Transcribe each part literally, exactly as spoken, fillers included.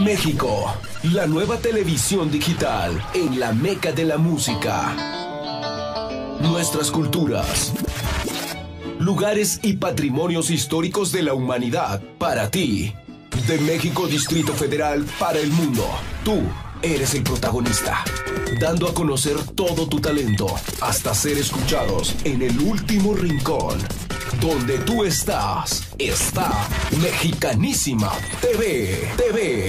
México, la nueva televisión digital en la meca de la música. Nuestras culturas, lugares y patrimonios históricos de la humanidad para ti. De México Distrito Federal para el mundo. Tú eres el protagonista, dando a conocer todo tu talento hasta ser escuchados en el último rincón. Donde tú estás, está Mexicanísima T V. T V.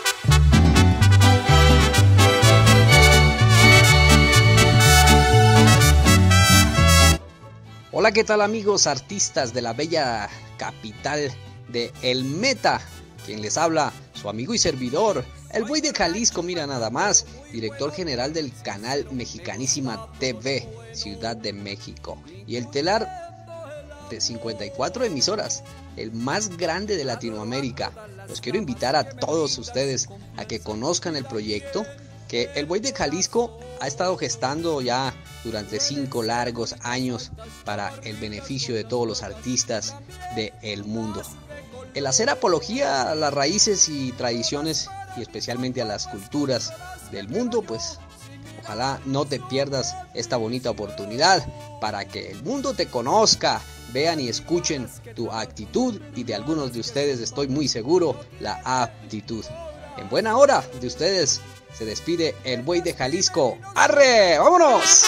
Hola, ¿qué tal amigos artistas de la bella capital de El Meta? Quien les habla, su amigo y servidor, el Buey de Jalisco, mira nada más, director general del canal Mexicanísima T V, Ciudad de México, y el telar de cincuenta y cuatro emisoras, el más grande de Latinoamérica. Los quiero invitar a todos ustedes a que conozcan el proyecto que el Buey de Jalisco ha estado gestando ya durante cinco largos años para el beneficio de todos los artistas del mundo. El hacer apología a las raíces y tradiciones y especialmente a las culturas del mundo, pues ojalá no te pierdas esta bonita oportunidad para que el mundo te conozca, vean y escuchen tu actitud y de algunos de ustedes estoy muy seguro la aptitud. En buena hora de ustedes se despide el Buey de Jalisco. ¡Arre! ¡Vámonos!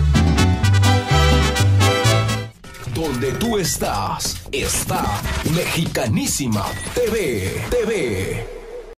Donde tú estás, está Mexicanísima T V. T V.